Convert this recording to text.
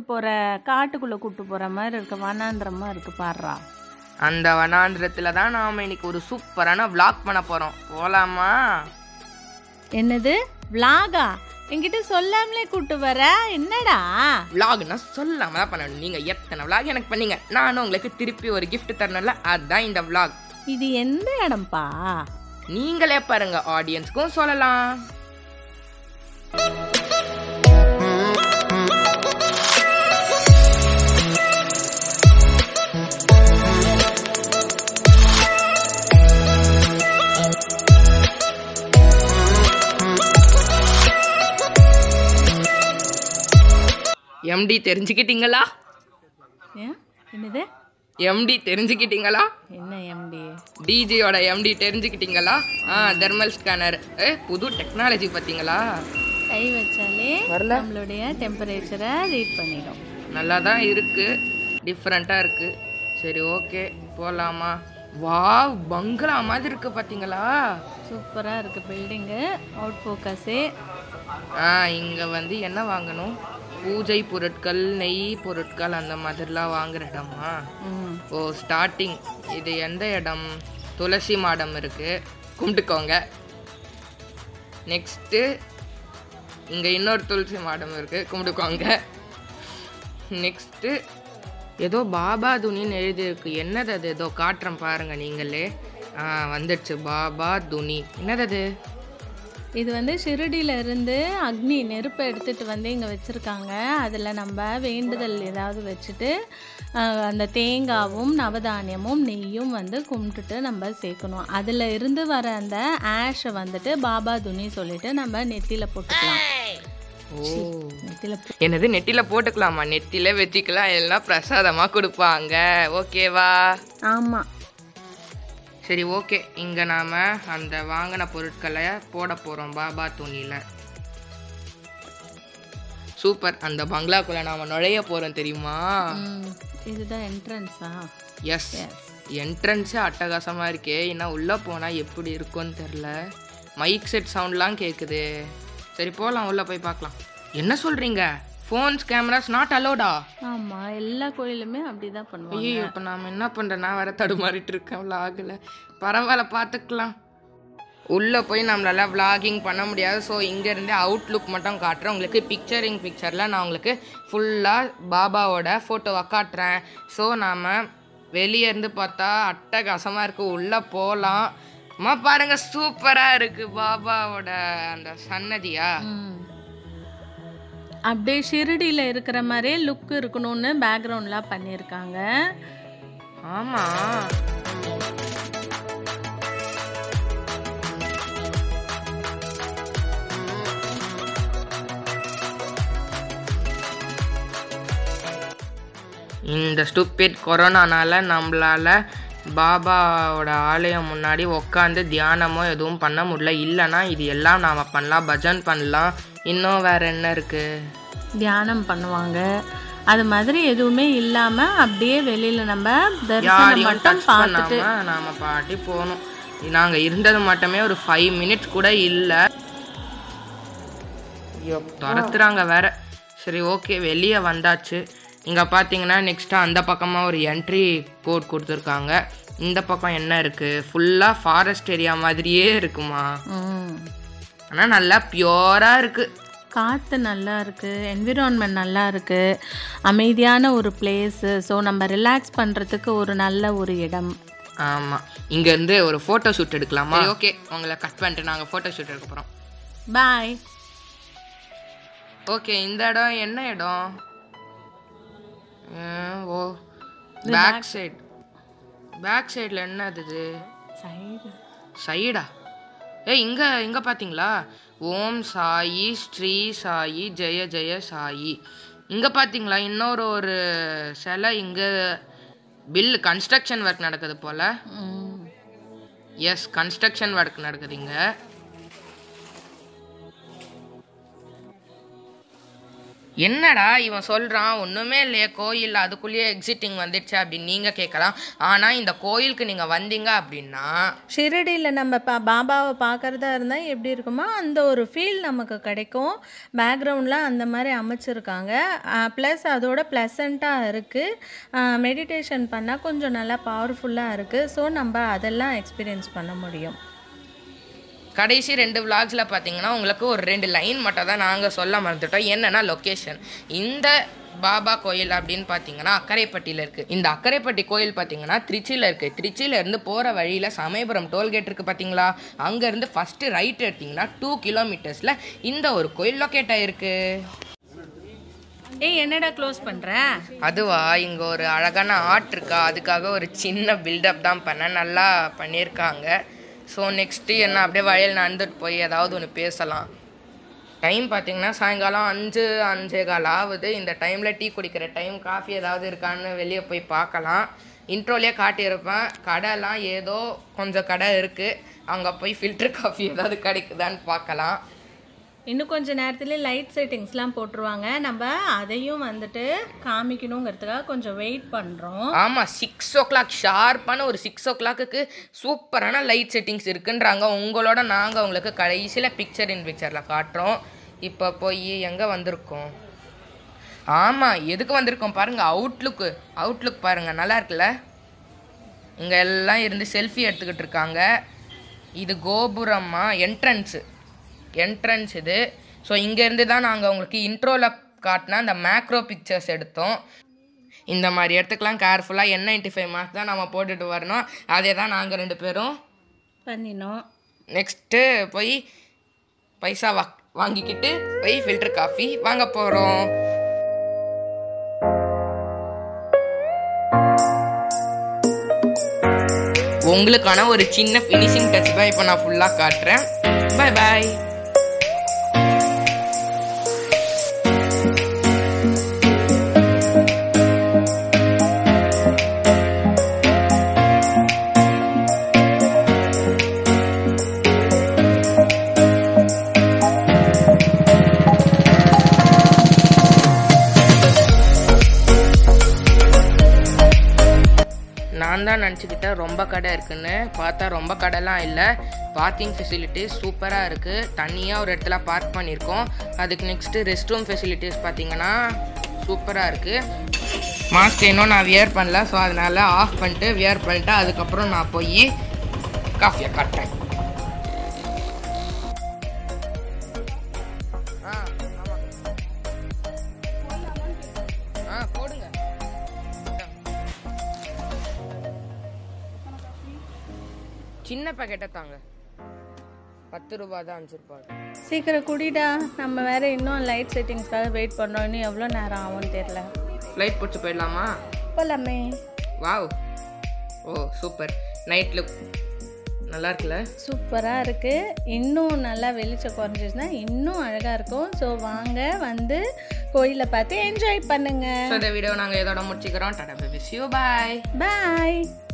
போகிற காட்டுக்குள்ளே கூட்டு போகிற மாதிரி இருக்கு, வனாந்திரமாக இருக்குது பாடுறா. அந்த வனாந்திரத்தில் தான் நாம் இன்னைக்கு ஒரு சூப்பரான விளாக் பண்ண போகிறோம். போகலாமா? என்னது விளாகா? என்கிட்ட சொல்லாமலே கூட்டு வர, என்னடா விளாக்னா சொல்லாம தான் பண்ணணும். நீங்கள் எத்தனை விளாக் எனக்கு பண்ணீங்க, நானும் உங்களுக்கு திருப்பி ஒரு gift தரணும்ல, அதுதான் இந்த விளாக். இது எந்த இடம்பா? நீங்களே பாருங்க, ஆடியன்ஸ்க்கும் சொல்லலாம். எம்டி தெரிஞ்சுக்கிட்டீங்களா? என்னது எம்டி தெரிஞ்சுக்கிட்டீங்களா? என்ன எம்டி? டிஜியோட எம்டி தெரிஞ்சுக்கிட்டீங்களா? தெர்மல் ஸ்கேனர், புது டெக்னாலஜி பார்த்தீங்களா? கை வச்சாலே நம்மளுடைய டெம்பரேச்சரை ரீட் பண்ணிடும். நல்லா தான் இருக்குது, டிஃப்ரெண்ட்டாக இருக்குது. சரி ஓகே போகலாமா? வா, பங்களா மாதிரி இருக்குது பார்த்தீங்களா? சூப்பராக இருக்குது பில்டிங்கு, அவுட் ஃபோக்கஸே. இங்கே வந்து என்ன வாங்கணும்? பூஜை பொருட்கள், நெய் பொருட்கள் அந்த மாதிரிலாம் வாங்குற இடமா? Oh starting. இது எந்த இடம்? துளசி மாடம் இருக்குது, கும்பிட்டுக்கோங்க. நெக்ஸ்ட்டு இங்கே இன்னொரு துளசி மாடம் இருக்குது, கும்பிட்டுக்கோங்க. நெக்ஸ்ட்டு ஏதோ பாபா துணின்னு எழுதியிருக்கு. என்னது அது? ஏதோ காட்டுறேன் பாருங்கள் நீங்களே. வந்துடுச்சு பாபா துணி. என்னது அது? இது வந்து ஷிரடியில இருந்து அக்னி நெருப்பை எடுத்துகிட்டு வந்து இங்கே வச்சுருக்காங்க. அதில் நம்ம வேண்டுதல் ஏதாவது வச்சுட்டு அந்த தேங்காவும் நவதானியமும் நெய்யும் வந்து கும்பிட்டுட்டு நம்ம சேர்க்கணும். அதில் இருந்து வர அந்த ஆஷை வந்துட்டு பாபா துணி சொல்லிட்டு நம்ம நெத்தியில் போட்டுக்கலாம். என்னது நெத்தியில் போட்டுக்கலாமா? நெத்தியில் வச்சுக்கலாம், எல்லாம் பிரசாதமாக கொடுப்பாங்க. ஓகேவா? ஆமாம். சரி ஓகே, இங்கே நாம் அந்த வாங்கின பொருட்களை போட போகிறோம் பாபா துணியில். சூப்பர். அந்த பங்களாக்குள்ளே நாம் நுழைய போகிறோம் தெரியுமா? இதுதான் என்ட்ரன்ஸா? எஸ், என்ட்ரன்ஸே அட்டகாசமாக இருக்கே. இன்னும் உள்ளே போனால் எப்படி இருக்கும்னு தெரில. மைக் செட் சவுண்ட்லாம் கேட்குது. சரி போகலாம், உள்ளே போய் பார்க்கலாம். என்ன சொல்கிறீங்க? ஃபோன்ஸ் கேமராஸ் நாட் அலோடா? ஆமாம், எல்லா கோயிலுமே அப்படி தான் பண்ணுவாங்க. ஐயோ, இப்போ நாம் என்ன பண்ணுறேன்? நான் வேறு தடுமாறிட்டு இருக்கேன் விலாகில். பரவாயில்ல, பார்த்துக்கலாம். உள்ளே போய் நம்மளால் விலாகிங் பண்ண முடியாது. ஸோ இங்கேருந்தே அவுட்லுக் மட்டும் காட்டுறேன் உங்களுக்கு. பிக்சரில் நான் உங்களுக்கு ஃபுல்லாக பாபாவோட ஃபோட்டோவை காட்டுறேன். ஸோ நாம் வெளியே இருந்து பார்த்தா அட்டகாசமாக இருக்குது. உள்ளே போகலாம். அம்மா பாருங்கள், சூப்பராக இருக்குது பாபாவோட அந்த சன்னதியா. அப்படியே ஷிரடியில் இருக்கிற மாதிரியே லுக் இருக்கணும்னு பேக்ரவுண்ட்லாம் பண்ணியிருக்காங்க. ஆமாம். இந்த ஸ்டூபிட் கொரோனானால நம்மளால் பாபாவோட ஆலயம் முன்னாடி உட்காந்து தியானமோ எதுவும் பண்ண முடியல. இல்லைன்னா இது எல்லாம் நாம் பண்ணலாம், பஜன் பண்ணலாம். இன்னும் வேறு என்ன இருக்குது? தியானம் பண்ணுவாங்க. அது மாதிரி எதுவுமே இல்லாமல் அப்படியே வெளியில் நம்ம தரிசனம் மட்டும் பார்த்துட்டு நாம் பாட்டி போகணும். நாங்கள் இருந்தது மட்டுமே ஒரு 5 மினிட்ஸ் கூட இல்லை, துரத்துறாங்க வேற. சரி ஓகே, வெளியே வந்தாச்சு. இங்கே பார்த்தீங்கன்னா நெக்ஸ்ட்டு அந்த பக்கமாக ஒரு என்ட்ரி கோட் கொடுத்துருக்காங்க. இந்த பக்கம் என்ன இருக்குது? ஃபுல்லாக ஃபாரஸ்ட் ஏரியா மாதிரியே இருக்குமா? ஆனால் நல்லா பியூராக இருக்குது. காற்று நல்லா இருக்குது, என்விரான்மெண்ட் நல்லா இருக்குது, அமைதியான ஒரு பிளேஸு. ஸோ நம்ம ரிலாக்ஸ் பண்ணுறதுக்கு ஒரு நல்ல ஒரு இடம். ஆமாம். இங்கேருந்து ஒரு ஃபோட்டோ ஷூட் எடுக்கலாமா? ஓகே, உங்களை கட் பண்ணிட்டு நாங்கள் ஃபோட்டோ ஷூட் எடுக்க போகிறோம். பாய். ஓகே, இந்த இடம் என்ன இடம்? ஓ பேக் சைடு. பேக் சைடில் என்ன அது? சைடா? இங்கே பார்த்தீங்களா? ஓம் சாயி ஸ்ரீ சாயி ஜெய ஜெய சாயி. இங்கே பார்த்தீங்களா இன்னொரு ஒரு சிலை? இங்கே கன்ஸ்ட்ரக்ஷன் ஒர்க் நடக்குது போல். எஸ், கன்ஸ்ட்ரக்ஷன் ஒர்க் நடக்குது இங்கே. என்னடா இவன் சொல்கிறான் ஒன்றுமே இல்லையே கோயில் அதுக்குள்ளேயே எக்ஸிட்டிங் வந்துடுச்சு அப்படின்னு நீங்கள் கேட்கலாம். ஆனால் இந்த கோயிலுக்கு நீங்கள் வந்தீங்க அப்படின்னா ஷிரடியில் நம்ம பாபாவை பார்க்குறதா இருந்தால் எப்படி இருக்குமோ அந்த ஒரு ஃபீல் நமக்கு கிடைக்கும். பேக்ரவுண்டில் அந்த மாதிரி அமைச்சிருக்காங்க. ப்ளஸ் அதோட ப்ளசண்ட்டாக இருக்குது. மெடிடேஷன் பண்ணால் கொஞ்சம் நல்லா பவர்ஃபுல்லாக இருக்குது. ஸோ நம்ம அதெல்லாம் எக்ஸ்பீரியன்ஸ் பண்ண முடியும். கடைசி 2 விளாக்ஸில் பார்த்தீங்கன்னா உங்களுக்கு ஒரு 2 லைன் மட்டும் தான் நாங்கள் சொல்ல மறந்துட்டோம். என்னென்னா லொக்கேஷன். இந்த பாபா கோயில் அப்படின்னு பார்த்தீங்கன்னா அக்கரைப்பட்டியில் இருக்குது. இந்த அக்கரைப்பட்டி கோயில் பார்த்தீங்கன்னா திருச்சியில் இருக்குது. திருச்சியிலேருந்து போகிற வழியில் சமயபுரம் டோல்கேட் இருக்குது பார்த்தீங்களா, அங்கேருந்து ஃபஸ்ட்டு ரைட் எடுத்திங்கன்னா 2 கிலோமீட்டர்ஸில் இந்த ஒரு கோயில் லொக்கேட் ஆகிருக்கு. ஏய் என்னடா க்ளோஸ் பண்ணுற? அதுவா, இங்கே ஒரு அழகான ஆர்ட் இருக்கா, அதுக்காக ஒரு சின்ன பில்டப் தான் பண்ணேன். நல்லா பண்ணியிருக்காங்க. ஸோ நெக்ஸ்ட்டு என்ன அப்படியே வழியில் நடந்துட்டு போய் ஏதாவது ஒன்று பேசலாம். டைம் பார்த்திங்கன்னா சாயங்காலம் 5-5:15 ஆகுது. இந்த டைமில் டீ குடிக்கிற டைம், காஃபி ஏதாவது இருக்கான்னு வெளியே போய் பார்க்கலாம். இன்ட்ரோலேயே காட்டியிருப்பேன். கடைலாம் ஏதோ கொஞ்சம் கடை இருக்குது, அங்கே போய் ஃபில்டர் காஃபி ஏதாவது கிடைக்குதான்னு பார்க்கலாம். இன்னும் கொஞ்சம் நேரத்துலேயே லைட் செட்டிங்ஸ்லாம் போட்டுருவாங்க. நம்ம அதையும் வந்துட்டு காமிக்கணுங்கிறதுக்காக கொஞ்சம் வெயிட் பண்ணுறோம். ஆமாம், 6 o'clock ஷார்ப்பான ஒரு 6 o'clock சூப்பரான லைட் செட்டிங்ஸ் இருக்குன்றாங்க. உங்களோட நாங்கள் உங்களுக்கு கடைசியில் பிக்சர் இன் பிக்சரில் காட்டுறோம். இப்போ போய் எங்கே வந்திருக்கோம்? ஆமாம், எதுக்கு வந்திருக்கோம் பாருங்கள். அவுட்லுக் பாருங்கள், நல்லா இருக்குல்ல. இங்கே எல்லாம் இருந்து செல்ஃபி எடுத்துக்கிட்டு இருக்காங்க. இது கோபுரமா என்ட்ரன்ஸ் இது. ஸோ இங்கேருந்து தான் நாங்கள் உங்களுக்கு இன்ட்ரோவில் காட்டினா அந்த மேக்ரோ பிக்சர்ஸ் எடுத்தோம். இந்த மாதிரி இடத்துக்குலாம் கேர்ஃபுல்லாக N95 மாஸ்க் தான் நம்ம போட்டுட்டு வரணும். அதே தான் நாங்கள் 2 பேரும் பண்ணினோம். நெக்ஸ்ட்டு போய் பைசா வாங்கிக்கிட்டு போய் ஃபில்டர் காஃபி வாங்க போகிறோம். உங்களுக்கான ஒரு சின்ன ஃபினிஷிங் டச் தான் இப்போ நான் ஃபுல்லாக காட்டுறேன். Bye bye. நான் தான் நினச்சிக்கிட்டேன் ரொம்ப கடை இருக்குன்னு, பார்த்தா ரொம்ப கடைலாம் இல்லை. பார்க்கிங் ஃபெசிலிட்டிஸ் சூப்பராக இருக்குது. தனியாக ஒரு இடத்துல பார்க் பண்ணியிருக்கோம். அதுக்கு நெக்ஸ்ட்டு ரெஸ்ட் ரூம் ஃபெசிலிட்டிஸ் பார்த்தீங்கன்னா சூப்பராக இருக்குது. மாஸ்க் இன்னும் நான் வியர் பண்ணல, ஸோ அதனால் ஆஃப் பண்ணிட்டு வியர் பண்ணிட்டு அதுக்கப்புறம் நான் போய் காஃபியை காட்டுறேன். போடுங்க. சின்ன பேக்கெட்டை தாங்க, 10 ரூபா தான், 5 ரூபா. சீக்கிரம் குடிடா, நம்ம வேற இன்னும் லைட் செட்டிங்ஸ்க்காக வெயிட் பண்ணுறோம். இன்னும் எவ்வளோ நேரம் ஆகும்னு தெரியல. ஃப்ளைட் பிடிச்சி போயிடலாமா? போகலாமே. Wow, oh super. Night look நல்லா இருக்குல்ல? சூப்பராக இருக்குது. இன்னும் நல்லா வெளிச்சம் குறைஞ்சிச்சுன்னா இன்னும் அழகாக இருக்கும். ஸோ வாங்க வந்து கோயிலை பார்த்து என்ஜாய் பண்ணுங்கள். ஸோ இந்த வீடியோ நாங்கள் இதோட முடிச்சுக்கிறோம். Tata bye, see you, bye. Bye.